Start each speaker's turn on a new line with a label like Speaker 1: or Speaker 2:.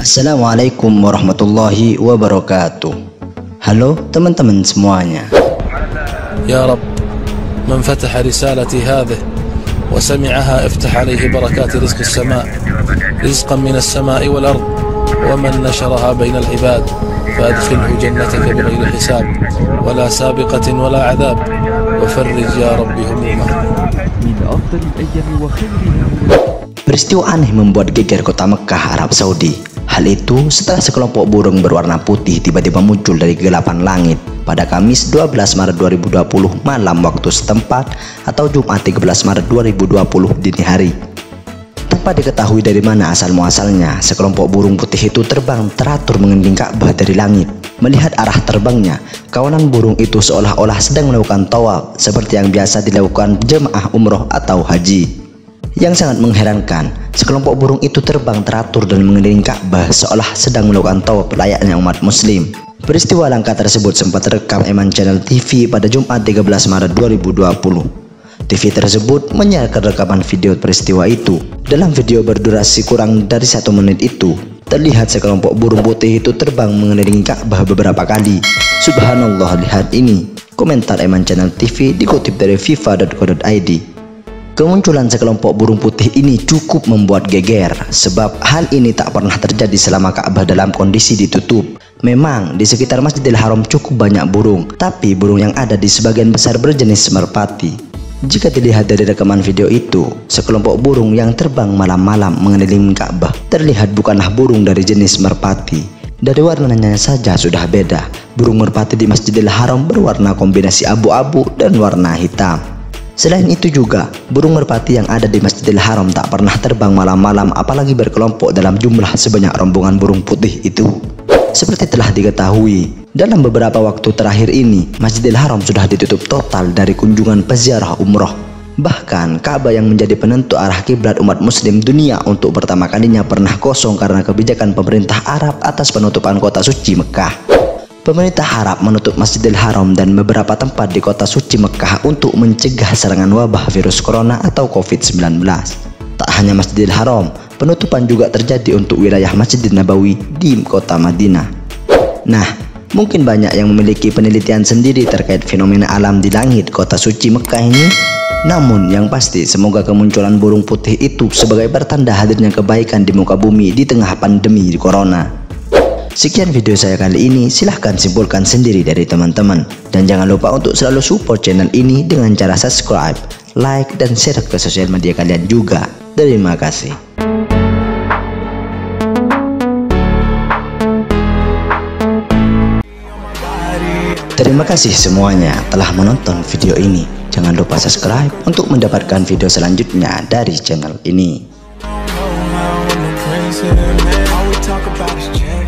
Speaker 1: Assalamualaikum warahmatullahi wabarakatuh. Halo teman-teman semuanya.
Speaker 2: Ya Rabb, man fataha risalati hadhihi wa sami'aha iftah alaihi barakati rizqis sama' rizqan minas sama'i wal ard wa man nasharaha bainal ibad فادخله جنتك بغير حساب ولا سابقة ولا عذاب وفرج يا رب همومه من أفضل الأيام وخيرها.
Speaker 1: Peristiwa aneh membuat geger kota Mekah, Arab Saudi. Hal itu setelah sekelompok burung berwarna putih tiba-tiba muncul dari kegelapan langit pada Kamis 12 Maret 2020 malam waktu setempat atau Jumat 13 Maret 2020 dini hari. Tanpa diketahui dari mana asal-muasalnya, sekelompok burung putih itu terbang teratur mengelilingi Ka'bah dari langit. Melihat arah terbangnya, kawanan burung itu seolah-olah sedang melakukan tawaf seperti yang biasa dilakukan jemaah umroh atau haji. Yang sangat mengherankan, sekelompok burung itu terbang teratur dan mengelilingi Ka'bah seolah sedang melakukan tawaf layaknya umat muslim. Peristiwa langka tersebut sempat terekam Eman Channel TV pada Jumat 13 Maret 2020. TV tersebut menyiarkan rekaman video peristiwa itu. Dalam video berdurasi kurang dari 1 menit itu, terlihat sekelompok burung putih itu terbang mengelilingi Ka'bah beberapa kali. Subhanallah, lihat ini. Komentar Eman Channel TV dikutip dari fifa.co.id. Kemunculan sekelompok burung putih ini cukup membuat geger, sebab hal ini tak pernah terjadi selama Ka'bah dalam kondisi ditutup. Memang di sekitar Masjidil Haram cukup banyak burung, tapi burung yang ada di sebagian besar berjenis merpati. Jika dilihat dari rekaman video itu, sekelompok burung yang terbang malam-malam mengelilingi Ka'bah terlihat bukanlah burung dari jenis merpati. Dari warnanya saja sudah beda. Burung merpati di Masjidil Haram berwarna kombinasi abu-abu dan warna hitam. Selain itu juga, burung merpati yang ada di Masjidil Haram tak pernah terbang malam-malam, apalagi berkelompok dalam jumlah sebanyak rombongan burung putih itu. Seperti telah diketahui, dalam beberapa waktu terakhir ini, Masjidil Haram sudah ditutup total dari kunjungan peziarah umroh. Bahkan, Ka'bah yang menjadi penentu arah kiblat umat muslim dunia untuk pertama kalinya pernah kosong karena kebijakan pemerintah Arab atas penutupan kota suci Mekah. Pemerintah Arab menutup Masjidil Haram dan beberapa tempat di kota suci Mekah untuk mencegah serangan wabah virus corona atau COVID-19. Tak hanya Masjidil Haram, penutupan juga terjadi untuk wilayah Masjid Nabawi di kota Madinah. Nah, mungkin banyak yang memiliki penelitian sendiri terkait fenomena alam di langit kota suci Mekah ini. Namun yang pasti, semoga kemunculan burung putih itu sebagai pertanda hadirnya kebaikan di muka bumi di tengah pandemi corona. Sekian video saya kali ini, silahkan simpulkan sendiri dari teman-teman. Dan jangan lupa untuk selalu support channel ini dengan cara subscribe, like, dan share ke sosial media kalian juga. Terima kasih. Terima kasih semuanya telah menonton video ini. Jangan lupa subscribe untuk mendapatkan video selanjutnya dari channel ini.